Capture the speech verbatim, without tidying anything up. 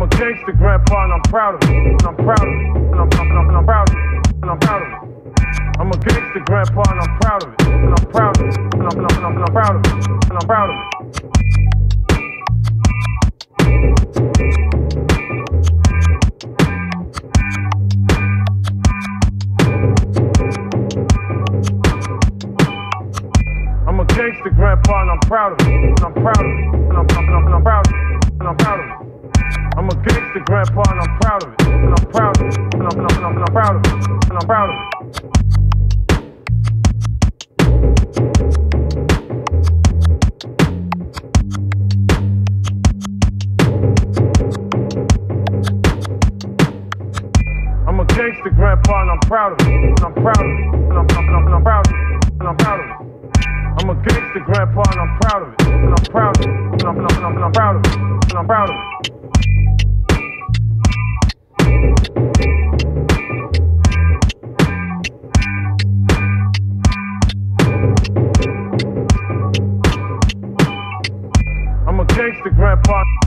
I'm a gangster grandpa and I'm proud of it. And I'm proud of it. And I'm, I'm, I'm, and I'm proud of it. And I'm proud of it. I'm a gangster grandpa and I'm proud of it. And I'm proud of it. And I'm, and I'm, and I'm, and I'm proud of it. And I'm proud of it. I'm a gangster grandpa and I'm proud of it. And I'm proud of it. And I'm, I'm, and I'm, and I'm proud of it. And I'm proud of it. I'm a gangster grandpa and I'm proud of it. And I'm proud of it. And I'm, and I'm, and I'm, and I'm proud of it. And I'm proud of it. I'm a gangster grandpa and I'm proud of it. And I'm proud of it. And I'm, and I'm, and I'm proud of it. And I'm proud of it. I'm a gangster grandpa and I'm proud of it. And I'm proud of it. And I'm, and I'm, and I'm, and I'm proud of it. And I'm proud of it. I'm a gangster grandpa.